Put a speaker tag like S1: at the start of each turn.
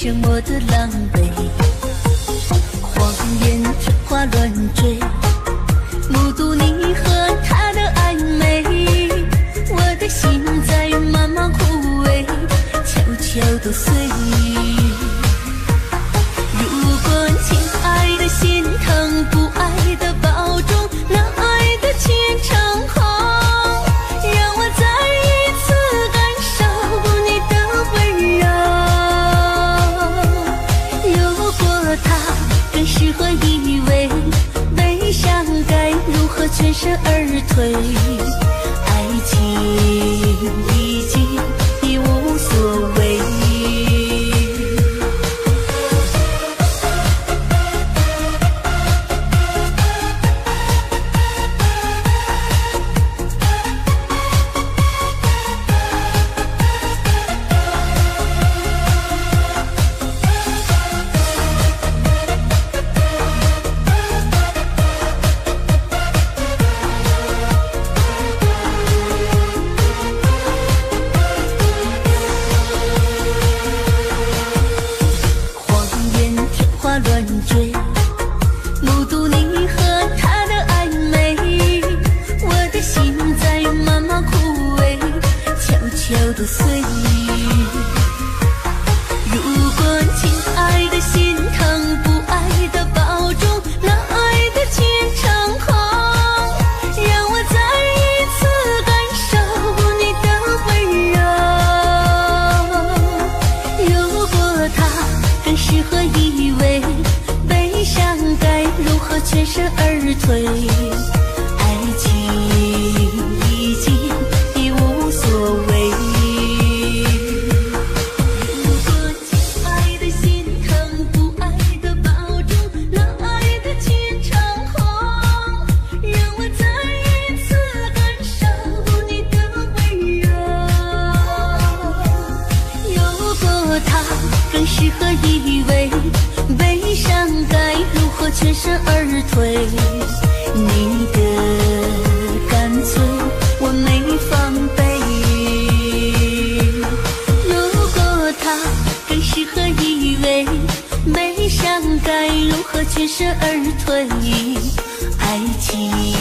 S1: 生我的狼狈。谎言天花乱坠，目睹你和他的暧昧，我的心在慢慢枯萎，悄悄地碎。如果亲爱的心疼，不爱的保重，那爱的虔诚后，让我再一次感受你的温柔。有过他，更适合依偎，悲伤该如何全身而退？爱情已经已无所谓。乱坠，目睹你和他的暧昧，我的心在慢慢枯萎，悄悄地碎。如果亲爱的心疼，不爱的保重，那爱的虔诚后，让我再一次感受你的温柔。有过他，更适合依偎，悲伤该如何全身而退？爱情已经已无所谓。如果亲爱的心疼，不爱的保重，那爱的虔诚后，让我再一次感受你的温柔。有过他，更适合依偎，悲伤该如何全身而退？你的干脆我没防备。如果他更适合依偎，悲伤该如何全身而退？爱情